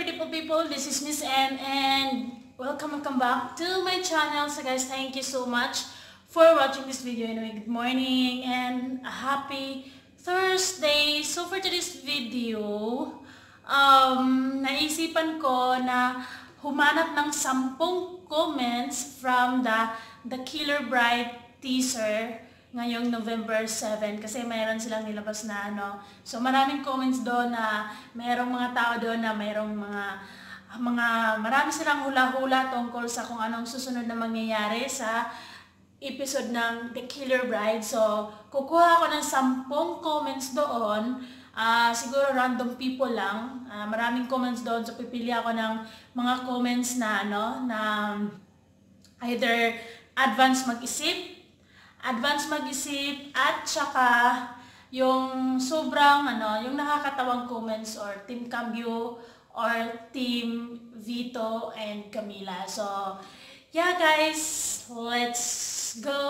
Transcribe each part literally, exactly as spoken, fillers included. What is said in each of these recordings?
beautiful people, this is Miss N and welcome welcome back to my channel. So guys, thank you so much for watching this video. Anyway, good morning and a happy Thursday. So for today's video, um, naisipan ko na humanap ng sampung comments from the The Killer Bride teaser ngayong November seventh kasi mayroon silang nilabas na ano. So maraming comments doon na mayroong mga tao doon na mayroong mga mga marami silang hula-hula tungkol sa kung anong susunod na mangyayari sa episode ng The Killer Bride. So kukuha ako ng sampung comments doon. Uh, siguro random people lang. Uh, maraming comments doon, so pipili ako ng mga comments na ano na either advance mag-isip advance mag-isip at saka yung sobrang ano, yung nakakatawang comments or Team Cambio or Team Vito and Camila. So, yeah guys, let's go!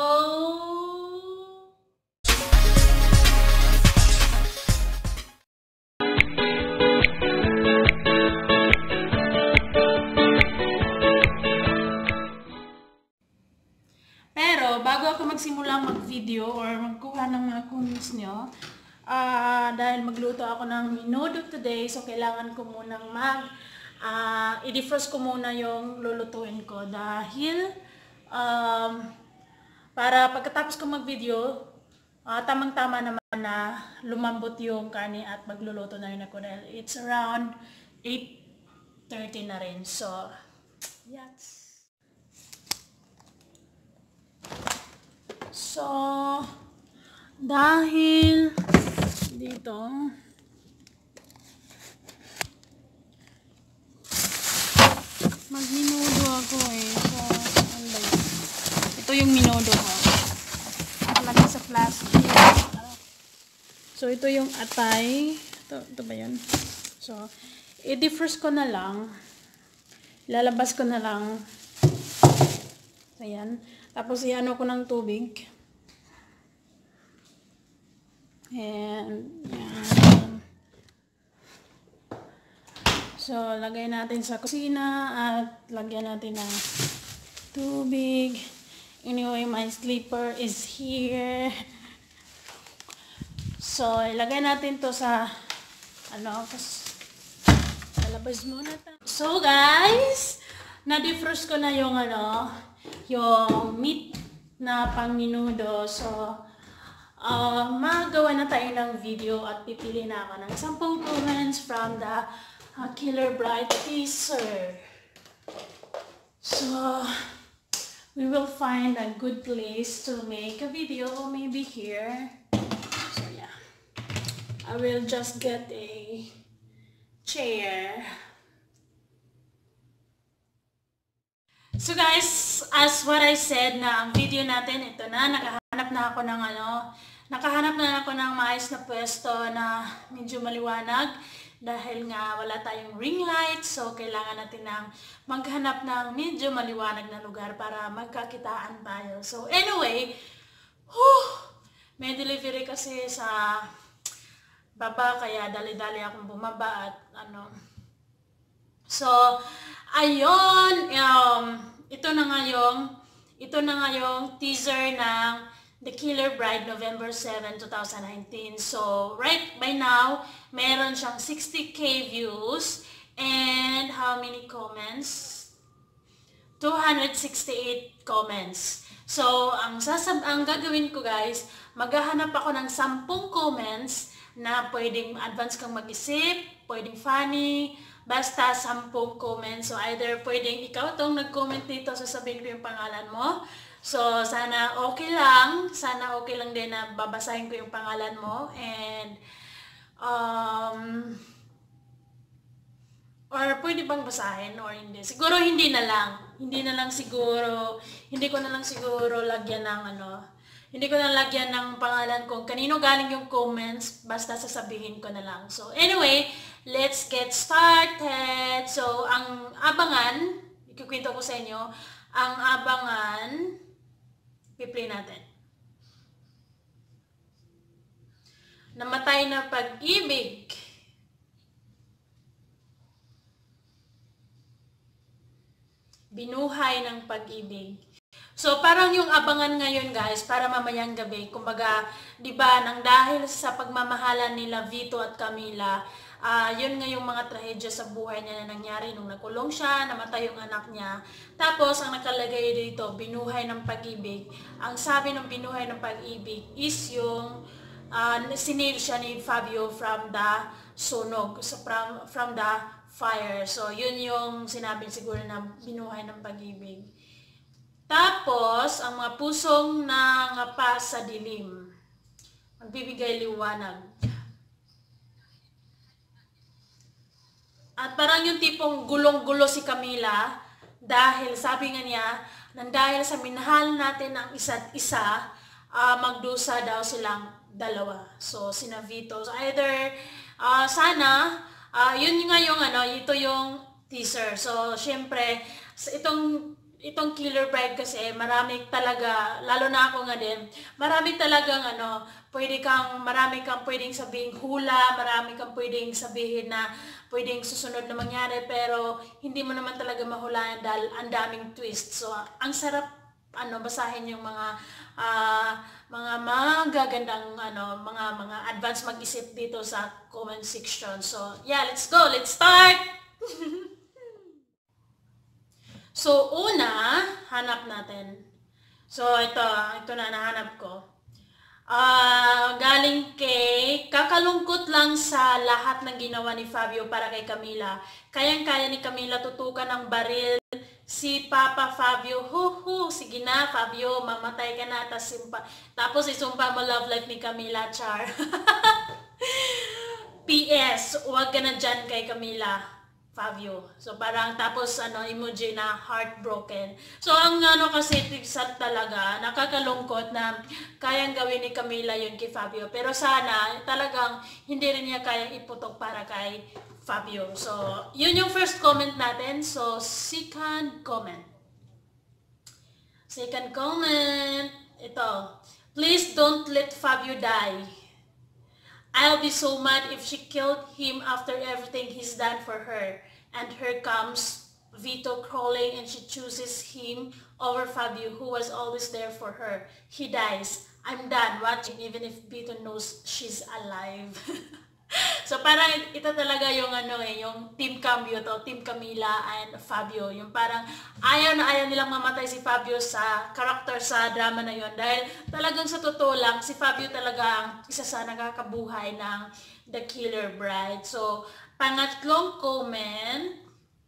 Bago ako magsimulang mag-video or magkuha ng mga comments nyo, uh, dahil magluto ako ng menudo today, so kailangan ko munang mag, uh, i-defrost ko muna yung lulutuin ko dahil um, para pagkatapos ko mag-video, uh, tamang-tama naman na lumambot yung karne at magluluto na rin ako dahil it's around eight thirty na rin. So, yes. So, dahil dito, magminudo ako eh. So, ano ba yun? Ito yung minudo ko. Nakalagay sa plastic. So, ito yung atay. Ito, ito ba yun? So, i-defrost ko na lang. Ilalabas ko na lang. Ayan. Tapos, i-ano ko ng tubig. And, yan. So, lagay natin sa kusina at lagyan natin ng tubig. Anyway, my slipper is here. So, ilagay natin to sa, ano, kasi, lalabas muna tayo. So, guys, na-defrost ko na yung, ano, yung meat na pang minudo. So, Uh, magawa na tayo ng video at pipili na ako ng sampung comments from the uh, Killer Bride teaser. So, we will find a good place to make a video, maybe here. So, yeah. I will just get a chair. So guys, as what I said na ang video natin, ito na, nakahanap na ako ng ano, nakahanap na ako ng maayos na pwesto na medyo maliwanag dahil nga wala tayong ring light, so kailangan natin ng maghanap ng medyo maliwanag na lugar para magkakitaan tayo. So anyway, whew, may delivery kasi sa baba kaya dali-dali akong bumaba at ano. So, ayun, um, ito na nga yung, ito na nga yung teaser ng The Killer Bride November seventh, two thousand nineteen. So, right by now, meron siyang sixty K views and how many comments? two hundred sixty-eight comments. So, ang sasab ang gagawin ko guys, maghahanap ako ng sampung comments na pwedeng advance kang mag-isip, pwedeng funny, basta sampung comments. So, either pwedeng ikaw tong nag-comment dito, sasabihin ko yung pangalan mo. So, sana okay lang. Sana okay lang din na babasahin ko yung pangalan mo. And, um, or pwede bang basahin or hindi? Siguro hindi na lang. Hindi na lang siguro, hindi ko na lang siguro lagyan ng ano, hindi ko na lagyan ng pangalan kung kanino galing yung comments, basta sasabihin ko na lang. So, anyway, let's get started. So, ang abangan, ikukwento ko sa inyo, ang abangan, piplay natin. Namatay na pag-ibig. Binuhay ng Pag-ibig. So, parang yung abangan ngayon guys, para mamayang gabi, kumbaga, di ba, nang dahil sa pagmamahalan nila Vito at Camila, uh, yun nga yung mga trahedya sa buhay niya na nangyari nung nakulong siya, namatay yung anak niya. Tapos, ang nakalagay dito, binuhay ng pag-ibig. Ang sabi ng binuhay ng pag-ibig is yung uh, sinave siya ni Fabio from the sunog, so from, from the fire. So, yun yung sinabi siguro na binuhay ng pag-ibig. Tapos, ang mga pusong nangapa sa dilim, magbibigay liwanag. At parang yung tipong gulong-gulo si Camila, dahil sabi nga niya, nang dahil sa minahal natin ang isa't isa, uh, magdusa daw silang dalawa. So, sina Vito. So, either, uh, sana, uh, yun nga yung, ano, ito yung teaser. So, syempre, itong itong Killer Bride kasi marami talaga, lalo na ako nga din, marami talagang ano, pwede kang, marami kang pwedeng sabihin hula, marami kang pwedeng sabihin na pwedeng susunod na mangyari, pero hindi mo naman talaga mahulaan dahil ang daming twist. So, ang sarap ano basahin yung mga uh, mga magagandang ano, mga mga advance mag-isip dito sa comment section. So, yeah, let's go. Let's start. So, una, hanap natin. So, ito, ito na nahanap ko. Uh, galing kay, kakalungkot lang sa lahat ng ginawa ni Fabio para kay Camila. Kayang-kaya ni Camila tutukan ng baril si Papa Fabio. Huhu, sige na Fabio, mamatay ka na. Tapos, simpa, tapos isumpa mo love life ni Camila, char. P S, huwag ka na dyan kay Camila. Fabio. So parang tapos ano emoji na heartbroken. So ang ano kasi tigsan talaga nakakalungkot na kayang gawin ni Camila yun kay Fabio. Pero sana talagang hindi rin niya kayang iputok para kay Fabio. So yun yung first comment natin. So second comment. Second comment. Ito. Please don't let Fabio die. I'll be so mad if she killed him after everything he's done for her. And here comes Vito crawling and she chooses him over Fabio, who was always there for her. He dies. I'm done watching even if Vito knows she's alive. So parang ito talaga yung ano eh, yung Team Cambio to, Team Camila and Fabio. Yung parang ayaw na ayaw nilang mamatay si Fabio sa character sa drama na yon. Dahil talagang sa totoo lang, si Fabio talaga ang isa sa nakakabuhay ng The Killer Bride. So, pangatlong comment.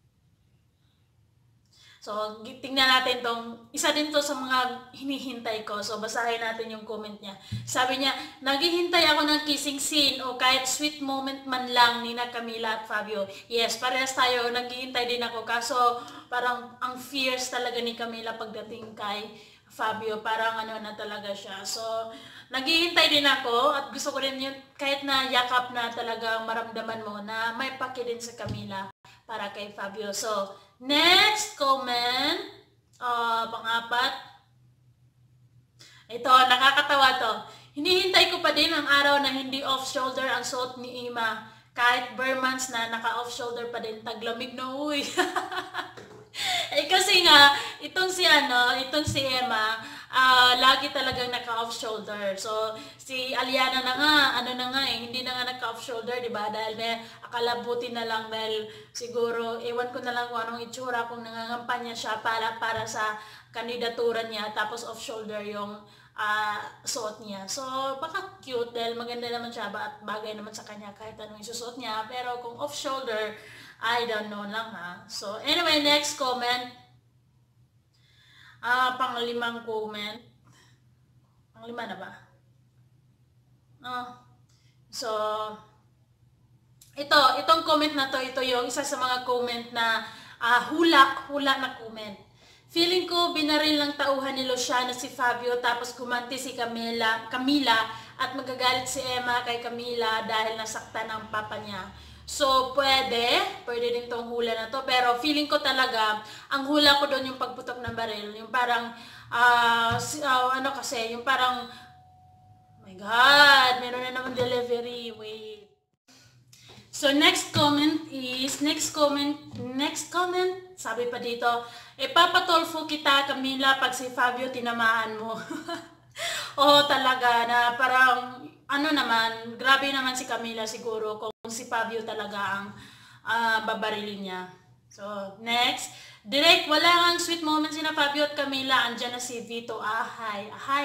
So, tingnan natin tong, isa din to sa mga hinihintay ko. So, basahin natin yung comment niya. Sabi niya, naghihintay ako ng kissing scene o kahit sweet moment man lang ni na Camila at Fabio. Yes, parehas tayo, naghihintay din ako. Kaso, parang ang fierce talaga ni Camila pagdating kay Fabio. Parang ano na talaga siya. So, naghihintay din ako at gusto ko rin yun, kahit na yakap na talaga maramdaman mo na may paki din sa Camila para kay Fabio. So, next comment, uh, pang-apat. Ito, nakakatawa to. Hinihintay ko pa din ang araw na hindi off-shoulder ang suot ni Ima. Kahit bare months na naka-off-shoulder pa din, taglamig na uy. Eh kasi nga, itong si ano, itong si Emma, uh, lagi talagang naka-off-shoulder. So, si Aliana na nga, ano na nga eh, hindi na nga naka-off-shoulder, di ba? Dahil may akalabuti na lang dahil siguro, ewan ko na lang kung anong itsura kung nangangampanya siya para, para sa kandidatura niya, tapos off-shoulder yung uh, suot niya. So, baka cute dahil maganda naman siya at bagay naman sa kanya kahit anong isusuot niya. Pero kung off-shoulder, I don't know lang ha. So, anyway, next comment. Ah, panglimang comment. Panglima na ba? Oh. So, ito, itong comment na to, ito yung isa sa mga comment na uh, hula, hula na comment. Feeling ko binaril ng tauhan ni Luciana si Fabio tapos gumanti si Camila, Camila at magagalit si Emma kay Camila dahil nasaktan ang papa niya. So, pwede, pwede din tong hula na to, pero feeling ko talaga, ang hula ko doon yung pagputok ng baril, yung parang, uh, uh, ano kasi, yung parang, oh my God, meron na naman delivery, wait. So next comment is, next comment, next comment, sabi pa dito, ipapatolfo kita, Camila, pag si Fabio tinamaan mo. Oo, talaga, na parang, ano naman, grabe naman si Camila siguro kung si Fabio talaga ang uh, babarilin niya. So, next, direct, wala kang sweet moments sina Fabio at Camila, andyan na si Vito, ah, hi, hi.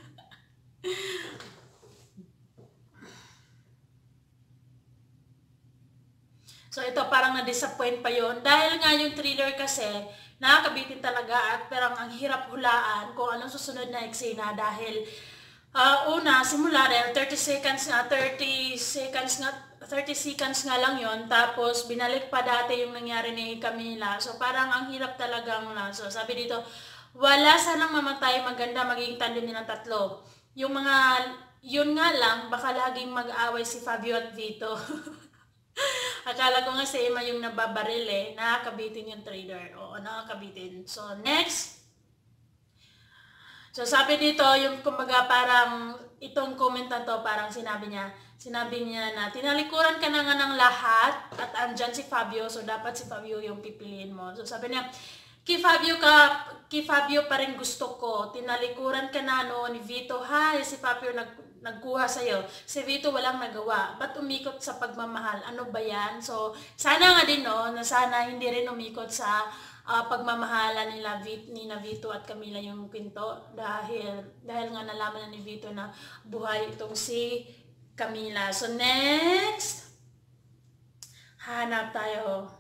So ito parang na-disappoint pa yon dahil nga yung thriller kasi nakakabitin talaga at parang ang hirap hulaan kung anong susunod na eksena dahil uh, una simula dahil thirty seconds nga thirty seconds nga thirty seconds nga lang yon tapos binalik pa dati yung nangyari ni Camila, so parang ang hirap talagang na. So sabi dito, wala sanang mamatay, maganda magiging tandem nilang tatlo. Yung mga yun nga lang baka laging mag-away si Fabio at Vito. Akala ko nga si Emma yung nababaril eh. Nakakabitin yung trailer. Oo, nakakabitin. So, next. So, sabi dito, yung kumbaga parang itong comment na to, parang sinabi niya, sinabi niya na tinalikuran ka na nga ng lahat at andyan si Fabio. So, dapat si Fabio yung pipiliin mo. So, sabi niya, kay Fabio ka, kay Fabio pa rin gusto ko. Tinalikuran ka na no ni Vito. Hay, si Fabio nag nagkuha sa'yo. Si Vito walang nagawa. Ba't umikot sa pagmamahal? Ano ba yan? So, sana nga din, no, na sana hindi rin umikot sa uh, pagmamahala nila ni na Vito at Camila yung kwento. Dahil, dahil nga nalaman na ni Vito na buhay itong si Camila. So, next. Hanap tayo.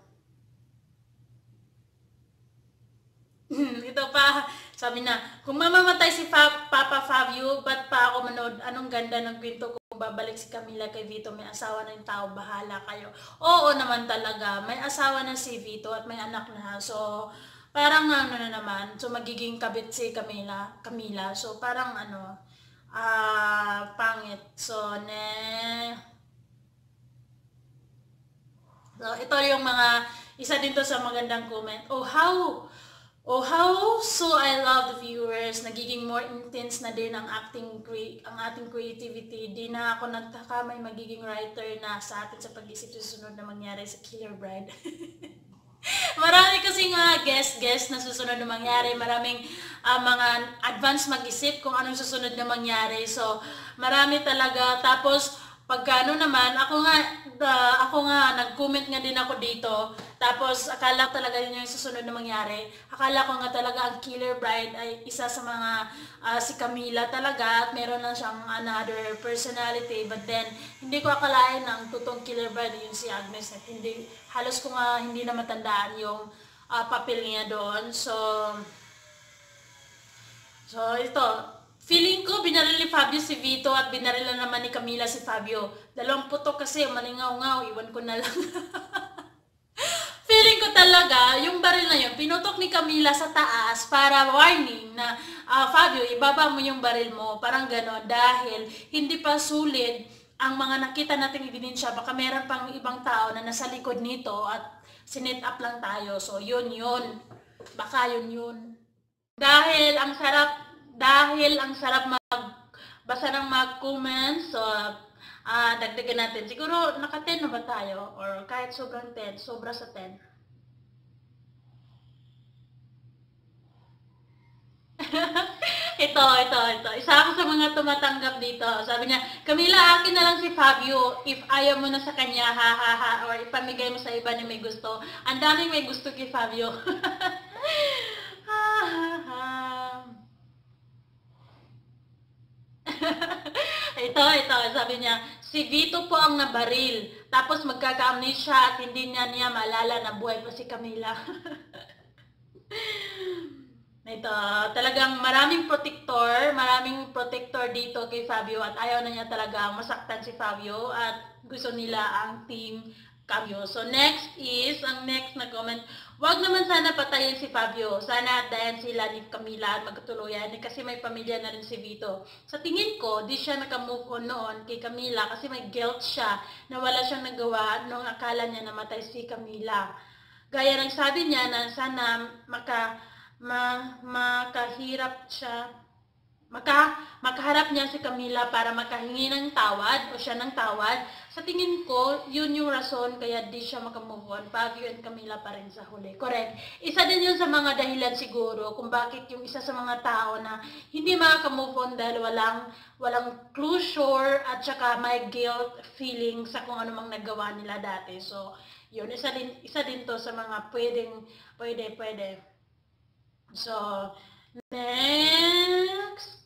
Ito pa, sabi na, kung mamamatay si Fa Papa Fabio, ba't pa ako manood? Anong ganda ng kwento kung babalik si Camila kay Vito, may asawa na yung tao, bahala kayo. Oo naman talaga, may asawa na si Vito at may anak na. So, parang ano na naman, so magiging kabit si Camila, Camila. So, parang ano, ah, uh, pangit. So, ne... So, ito yung mga, isa din to sa magandang comment. Oh, how... Oh, how so I love the viewers. Nagiging more intense na din ang acting ang ating creativity. Di na ako nagtaka may magiging writer na sa atin sa pag-isip sa susunod na mangyari sa Killer Bride. Marami kasi nga guest-guest na susunod na mangyari. Maraming uh, mga advance mag-isip kung anong susunod na mangyari. So, marami talaga. Tapos, pagkano naman, ako nga, uh, ako nga, nag-comment nga din ako dito. Tapos, akala talaga yun yung susunod na mangyari. Akala ko nga talaga ang Killer Bride ay isa sa mga uh, si Camila talaga at meron lang siyang another personality. But then, hindi ko akalain na ang totoong Killer Bride yun si Agnes. At hindi, halos ko nga hindi na matandaan yung uh, papel niya doon. So, so ito. Feeling ko, binaril ni Fabio si Vito at binaril na naman ni Camila si Fabio. Dalawang putok kasi, malingaw-ngaw, iwan ko na lang. Feeling ko talaga, yung baril na yun, pinutok ni Camila sa taas para warning na, uh, Fabio, ibaba mo yung baril mo. Parang gano'n, dahil hindi pa sulit ang mga nakita nating ebidensya. Baka meron pang ibang tao na nasa likod nito at sinet up lang tayo. So, yun yun. Baka yun yun. Dahil ang sarap Dahil ang sarap magbasa ng mga comments, so uh, dagdagan natin. Siguro naka ten na ba tayo? Or kahit sobrang ten, sobra sa ten. ito, ito, ito. Isa ako sa mga tumatanggap dito. Sabi niya, Camila, akin na lang si Fabio. If ayaw mo na sa kanya, ha ha ha. Or ipamigay mo sa iba na may gusto. Ang daming may gusto kay Fabio. Ha ha ha. ito, ito, sabi niya, si Vito po ang nabaril. Tapos magkaka-amnesia at hindi niya niya maalala na buhay pa si Camila. Ito, talagang maraming protector, maraming protector dito kay Fabio at ayaw na niya talaga masaktan si Fabio at gusto nila ang team Fabio. So next is, ang next na comment, wag naman sana patayin si Fabio. Sana at dayan sila ni Camila at magkatuluyan kasi may pamilya na rin si Vito. Sa tingin ko, di siya naka-move on noon kay Camila kasi may guilt siya na wala siyang nagawa nung akala niya namatay si Camila. Gaya ng sabi niya na sana maka, ma, makahirap siya maka, makaharap niya si Camila para makahingi ng tawad o siya ng tawad. Sa tingin ko, yun yung rason kaya di siya makamove on. Baguio and Camila pa rin sa huli. Correct. Isa din yun sa mga dahilan siguro kung bakit yung isa sa mga tao na hindi makakamove on dahil walang, walang closure at saka may guilt feeling sa kung ano mang nagawa nila dati. So, yun. Isa din, isa din to sa mga pwedeng, pwede, pwede. So, next.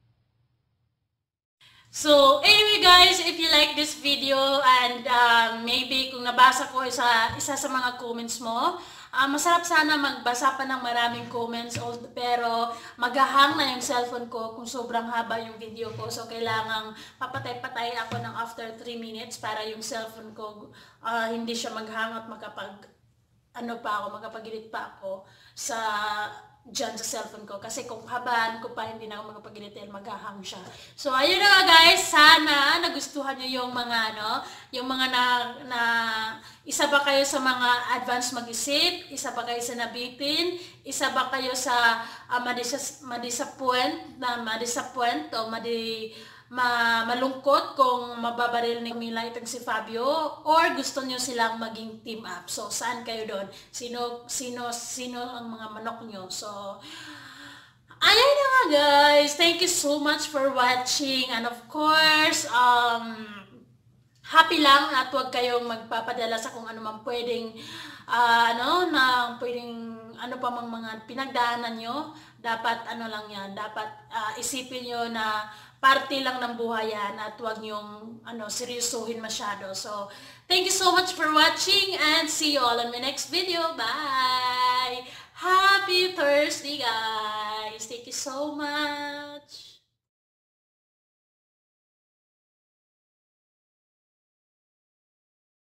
So, anyway guys, if you like this video and uh, maybe kung nabasa ko isa, isa sa mga comments mo, uh, masarap sana magbasa pa ng maraming comments, pero maghahang na yung cellphone ko kung sobrang haba yung video ko. So, kailangang papatay-patay ako ng after three minutes para yung cellphone ko uh, hindi siya maghang at makapag, ano pa ako, makapag-edit pa ako sa dyan sa cellphone ko. Kasi kung habaan ko pa, hindi na ako makapag-edit dahil maghahang siya. So, ayun na nga guys. Sana nagustuhan nyo yung mga, ano, yung mga na, na, isa ba kayo sa mga advanced mag-isip? Isa ba kayo sa nabitin? Isa ba kayo sa uh, madis madisappoint, na madisappoint o madi, ma malungkot kung mababaril ni Mila itong si Fabio, or gusto nyo silang maging team up? So, saan kayo doon? Sino, sino, sino ang mga manok nyo? So, ayun na nga guys. Thank you so much for watching. And of course, um, happy lang at huwag kayong magpapadala sa kung ano man pwedeng, uh, ano, na pwedeng, ano pa mang mga pinagdaanan nyo. Dapat, ano lang yan, dapat uh, isipin nyo na parte lang ng buhay yan at huwag nyong ano, seryosohin masyado. So, thank you so much for watching and see you all on my next video. Bye! Happy Thursday, guys! Thank you so much!